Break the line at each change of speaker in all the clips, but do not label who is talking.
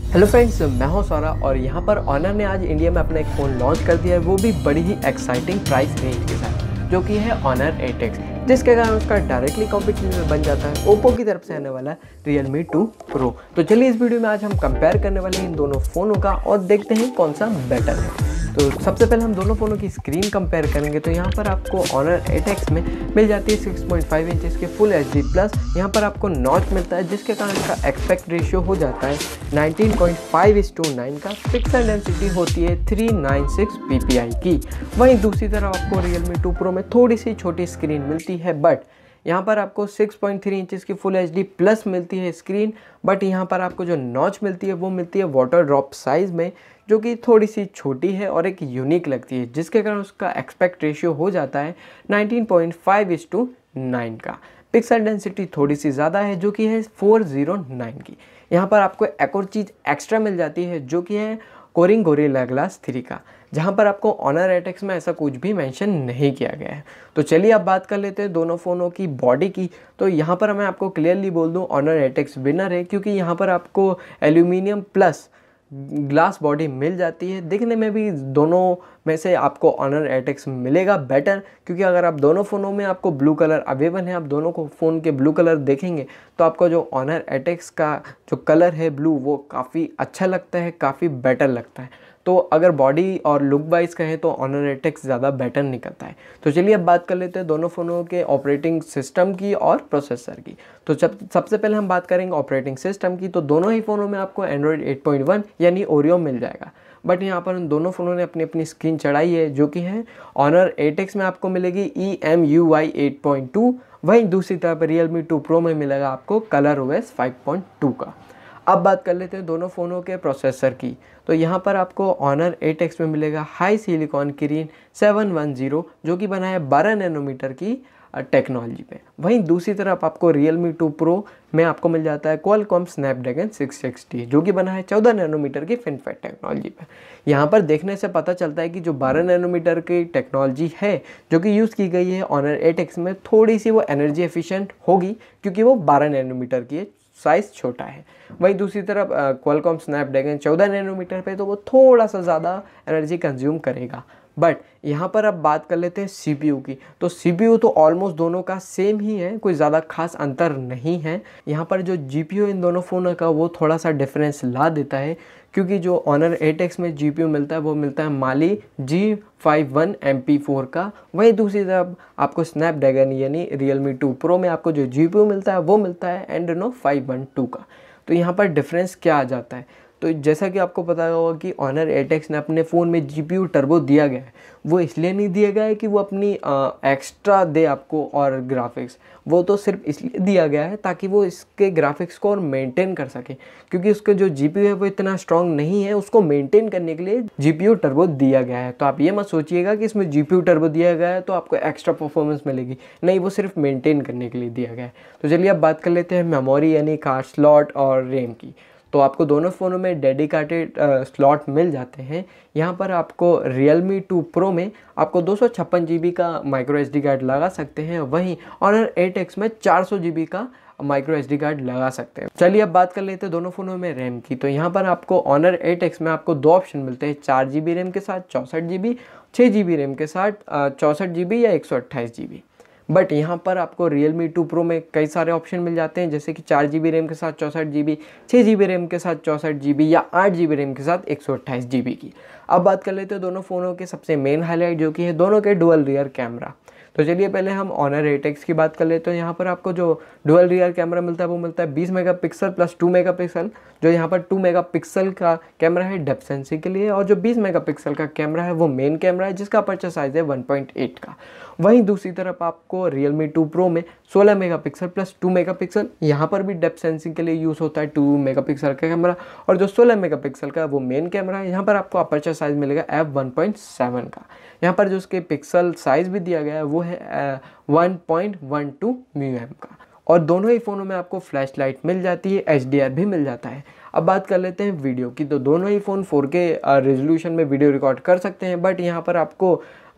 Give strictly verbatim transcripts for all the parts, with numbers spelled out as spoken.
Hello friends, मैं हूं सौरभ और यहाँ पर ऑनर ने आज इंडिया में अपना एक फ़ोन लॉन्च कर दिया है, वो भी बड़ी ही एक्साइटिंग प्राइस रेंज के साथ, जो कि है ऑनर एट एक्स, जिसके कारण उसका डायरेक्टली कॉम्पिटिशन बन जाता है ओप्पो की तरफ से आने वाला रियलमी टू प्रो। तो चलिए इस वीडियो में आज हम कंपेयर करने वाले हैं इन दोनों फ़ोनों का और देखते हैं कौन सा बेटर है। तो सबसे पहले हम दोनों फ़ोनों की स्क्रीन कंपेयर करेंगे। तो यहाँ पर आपको ऑनर एट एक्स में मिल जाती है सिक्स पॉइंट फाइव इंचेस के फुल एच डी प्लस। यहाँ पर आपको नॉच मिलता है, जिसके कारण इसका एस्पेक्ट रेशियो हो जाता है nineteen point five is to nine का। पिक्सल डेंसिटी होती है three nine six P P I की। वहीं दूसरी तरफ आपको रियलमी टू प्रो में थोड़ी सी छोटी स्क्रीन मिलती है, बट यहाँ पर आपको सिक्स पॉइंट थ्री इंचेस की फुल एच डी प्लस मिलती है स्क्रीन। बट यहाँ पर आपको जो नॉच मिलती है वो मिलती है वाटर ड्रॉप साइज़ में, जो कि थोड़ी सी छोटी है और एक यूनिक लगती है, जिसके कारण उसका एस्पेक्ट रेशियो हो जाता है nineteen point five is to nine का। पिक्सल डेंसिटी थोड़ी सी ज़्यादा है, जो कि है फोर ज़ीरो नाइन की। यहाँ पर आपको एक और चीज़ एक्स्ट्रा मिल जाती है, जो कि है कोरिंग गोरिल्ला ग्लास थ्री का, जहाँ पर आपको ऑनर एट एक्स में ऐसा कुछ भी मेंशन नहीं किया गया है। तो चलिए अब बात कर लेते हैं दोनों फ़ोनों की बॉडी की। तो यहाँ पर मैं आपको क्लियरली बोल दूँ, ऑनर एट एक्स विनर है, क्योंकि यहाँ पर आपको एल्यूमिनियम प्लस ग्लास बॉडी मिल जाती है। दिखने में भी दोनों में से आपको ऑनर एट एक्स मिलेगा बेटर, क्योंकि अगर आप दोनों फ़ोनों में आपको ब्लू कलर अवेलेबल है, आप दोनों को फ़ोन के ब्लू कलर देखेंगे तो आपको जो ऑनर एट एक्स का जो कलर है ब्लू, वो काफ़ी अच्छा लगता है, काफ़ी बेटर लगता है। तो अगर बॉडी और लुक वाइज कहें तो ऑनर एट एक्स ज़्यादा बेटर निकलता है। तो चलिए अब बात कर लेते हैं दोनों फ़ोनों के ऑपरेटिंग सिस्टम की और प्रोसेसर की। तो जब सबसे पहले हम बात करेंगे ऑपरेटिंग सिस्टम की, तो दोनों ही फ़ोनों में आपको एंड्रॉयड एट पॉइंट वन यानी ओरियो मिल जाएगा। बट यहाँ पर उन दोनों फ़ोनों ने अपनी अपनी स्क्रीन चढ़ाई है, जो कि है ऑनर एट एक्स में आपको मिलेगी E M U I eight point two, वहीं दूसरी तरफ रियलमी टू प्रो में मिलेगा आपको Color O S five point two का। अब बात कर लेते हैं दोनों फ़ोनों के प्रोसेसर की। तो यहाँ पर आपको ऑनर एट एक्स में मिलेगा HiSilicon Kirin seven one zero, जो कि बना है बारह नैनोमीटर की टेक्नोलॉजी पे। वहीं दूसरी तरफ आपको रियलमी टू प्रो में आपको मिल जाता है क्वालकॉम स्नैपड्रैगन सिक्स सिक्सटी, जो कि बना है चौदह नैनोमीटर की फिनफेट टेक्नोलॉजी पे। यहाँ पर देखने से पता चलता है कि जो बारह नैनोमीटर की टेक्नोलॉजी है जो कि यूज़ की गई है ऑनर एट एक्स में, थोड़ी सी वो एनर्जी एफिशिएंट होगी, क्योंकि वो बारह नैनोमीटर की है, साइज़ छोटा है। वहीं दूसरी तरफ क्वालकॉम स्नैपड्रैगन चौदह नैनोमीटर पे, तो वो थोड़ा सा ज़्यादा एनर्जी कंज्यूम करेगा। बट यहाँ पर अब बात कर लेते हैं सीपीयू की। तो सीपीयू तो ऑलमोस्ट दोनों का सेम ही है, कोई ज़्यादा खास अंतर नहीं है। यहाँ पर जो जीपीयू इन दोनों फ़ोनों का वो थोड़ा सा डिफरेंस ला देता है, क्योंकि जो ऑनर एट एक्स में जीपीयू मिलता है वो मिलता है Mali G five one M P four का। वहीं दूसरी तरफ आपको स्नैपड्रैगन यानी रियलमी टू प्रो में आपको जो जीपीयू मिलता है वो मिलता है एंड्रेनो फाइव वन टू का। तो यहाँ पर डिफरेंस क्या आ जाता है, तो जैसा कि आपको पता होगा कि ऑनर एट एक्स ने अपने फ़ोन में जीपीयू टर्बो दिया गया है, वो इसलिए नहीं दिया गया है कि वो अपनी एक्स्ट्रा दे आपको और ग्राफिक्स, वो तो सिर्फ इसलिए दिया गया है ताकि वो इसके ग्राफिक्स को और मेंटेन कर सके, क्योंकि उसका जो जीपीयू है वो इतना स्ट्रांग नहीं है। उसको मेंटेन करने के लिए जीपीयू टर्बो दिया गया है। तो आप ये मत सोचिएगा कि इसमें जीपीयू टर्बो दिया गया है तो आपको एक्स्ट्रा परफॉर्मेंस मिलेगी, नहीं, वो सिर्फ मेंटेन करने के लिए दिया गया है। तो चलिए अब बात कर लेते हैं मेमोरी यानी कार्ड स्लॉट और रैम की। तो आपको दोनों फ़ोनों में डेडिकेटेड स्लॉट मिल जाते हैं। यहाँ पर आपको रियलमी टू प्रो में आपको दो सौ छप्पन जी बी का माइक्रो एस डी कार्ड लगा सकते हैं, वहीं ऑनर एट एक्स में चार सौ जी बी का माइक्रो एस डी कार्ड लगा सकते हैं। चलिए अब बात कर लेते हैं दोनों फ़ोनों में रैम की। तो यहाँ पर आपको ऑनर एट एक्स में आपको दो ऑप्शन मिलते हैं, चार जी बी रैम के साथ चौंसठ जी बी, छः जी बी रैम के साथ चौंसठ जी बी या एक सौ अट्ठाईस जी बी। बट यहाँ पर आपको रियलमी टू प्रो में कई सारे ऑप्शन मिल जाते हैं, जैसे कि चार जी बी रैम के साथ चौंसठ जी बी, छः जी बी रैम के साथ चौंसठ जी बी या आठ जी बी रैम के साथ एक सौ अट्ठाईस जी बी की। अब बात कर लेते हैं दोनों फ़ोनों के सबसे मेन हाईलाइट, जो कि है दोनों के डुअल रियर कैमरा। तो चलिए पहले हम ऑनर एट एक्स की बात कर लेते हैं। यहाँ पर आपको जो डुअल रियर कैमरा मिलता है वो मिलता है बीस मेगापिक्सल प्लस टू मेगापिक्सल। जो यहाँ पर टू मेगापिक्सल का कैमरा है डेप्थ सेंसिंग के लिए, और जो बीस मेगापिक्सल का कैमरा है वो मेन कैमरा है, जिसका अपर्चर साइज है वन पॉइंट एट का। वहीं दूसरी तरफ आपको रियलमी टू प्रो में सोलह मेगापिक्सल प्लस टू मेगापिक्सल, यहाँ पर भी डेप्थ सेंसिंग के लिए यूज़ होता है टू मेगापिक्सल का कैमरा, और जो सोलह मेगापिक्सल का वो मेन कैमरा है। यहाँ पर आपको अपर्चर साइज मिलेगा एफ वन पॉइंट सेवन का। यहाँ पर जो उसके पिक्सल साइज भी दिया गया है वो है one point one two mu M का। और दोनों ही फ़ोनों में आपको फ्लैश लाइट मिल जाती है, एच डी आर भी मिल जाता है। अब बात कर लेते हैं वीडियो की। तो दोनों ही फ़ोन फोर के रेजोल्यूशन में वीडियो रिकॉर्ड कर सकते हैं, बट यहाँ पर आपको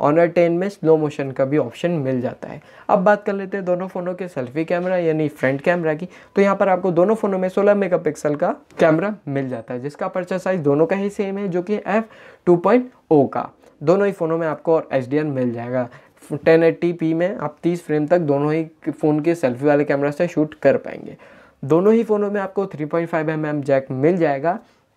ऑनर टेन में स्लो मोशन का भी ऑप्शन मिल जाता है। अब बात कर लेते हैं दोनों फ़ोनों के सेल्फी कैमरा यानी फ्रंट कैमरा की। तो यहाँ पर आपको दोनों फ़ोनों में सोलह मेगापिक्सल का कैमरा मिल जाता है, जिसका अपर्चर साइज़ दोनों का ही सेम है, जो कि एफ टू पॉइंट ओ का। दोनों ही फ़ोनों में आपको और एच डी आर मिल जाएगा। टेन एटी पी में आप तीस फ्रेम तक दोनों ही फ़ोन के सेल्फी वाले कैमरा से शूट कर पाएंगे। दोनों ही फ़ोनों में आपको three point five M M jack मिल जाएगा।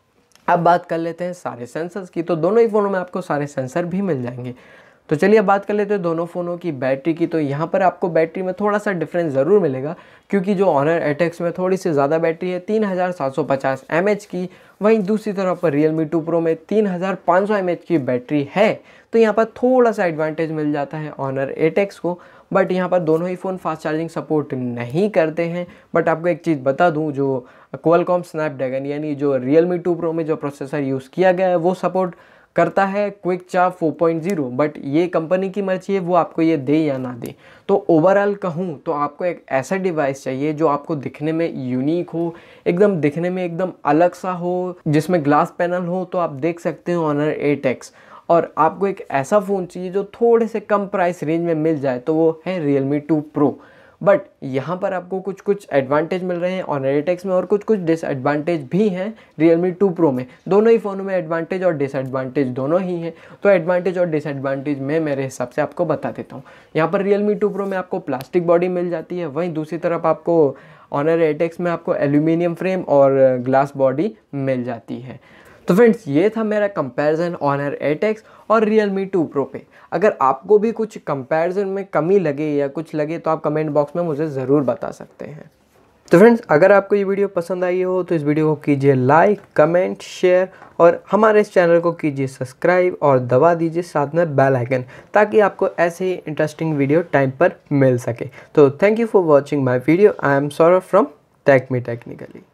अब बात कर लेते हैं सारे सेंसर्स की। तो दोनों ही फ़ोनों में आपको सारे सेंसर भी मिल जाएंगे। तो चलिए अब बात कर लेते हैं दोनों फ़ोनों की बैटरी की। तो यहाँ पर आपको बैटरी में थोड़ा सा डिफरेंस ज़रूर मिलेगा, क्योंकि जो ऑनर एट एक्स में थोड़ी सी ज़्यादा बैटरी है तीन हज़ार सात सौ पचास एम एच की, वहीं दूसरी तरफ पर रियलमी टू प्रो में तीन हज़ार पाँच सौ एम एच की बैटरी है। तो यहाँ पर थोड़ा सा एडवांटेज मिल जाता है ऑनर एट एक्स को, बट यहाँ पर दोनों ही फ़ोन फास्ट चार्जिंग सपोर्ट नहीं करते हैं। बट आपको एक चीज़ बता दूँ, जो क्वालकॉम स्नैपड्रैगन यानी जो रियलमी टू प्रो में जो प्रोसेसर यूज़ किया गया है वो सपोर्ट करता है quick charge four point zero, but ये कंपनी की मर्जी है वो आपको ये दे या ना दे। तो ओवरऑल कहूँ तो आपको एक ऐसा डिवाइस चाहिए जो आपको दिखने में यूनिक हो, एकदम दिखने में एकदम अलग सा हो, जिसमें ग्लास पैनल हो। तो आप देख सकते हो ऑनर एट एक्स। और आपको एक ऐसा फ़ोन चाहिए जो थोड़े से कम प्राइस रेंज में मिल जाए, तो वो है रियलमी टू प्रो। बट यहाँ पर आपको कुछ कुछ एडवांटेज मिल रहे हैं ऑनर एट एक्स में, और कुछ कुछ डिसएडवांटेज भी हैं रियलमी टू प्रो में। दोनों ही फ़ोनों में एडवांटेज और डिसएडवांटेज दोनों ही हैं। तो एडवांटेज और डिसएडवांटेज मैं मेरे हिसाब से आपको बता देता हूँ। यहाँ पर रियलमी टू प्रो में आपको प्लास्टिक बॉडी मिल जाती है, वहीं दूसरी तरफ आपको ऑनर एट एक्स में आपको एल्यूमिनियम फ्रेम और ग्लास बॉडी मिल जाती है। तो फ्रेंड्स, ये था मेरा कंपैरिजन ऑनर एट एक्स और रियलमी टू प्रो पे। अगर आपको भी कुछ कंपैरिजन में कमी लगे या कुछ लगे तो आप कमेंट बॉक्स में मुझे ज़रूर बता सकते हैं। तो फ्रेंड्स, अगर आपको ये वीडियो पसंद आई हो तो इस वीडियो को कीजिए लाइक, कमेंट, शेयर और हमारे इस चैनल को कीजिए सब्सक्राइब और दबा दीजिए साथ में बेल आइकन, ताकि आपको ऐसे ही इंटरेस्टिंग वीडियो टाइम पर मिल सके। तो thank you for watching my video. I am Saurabh from Tech Me technically.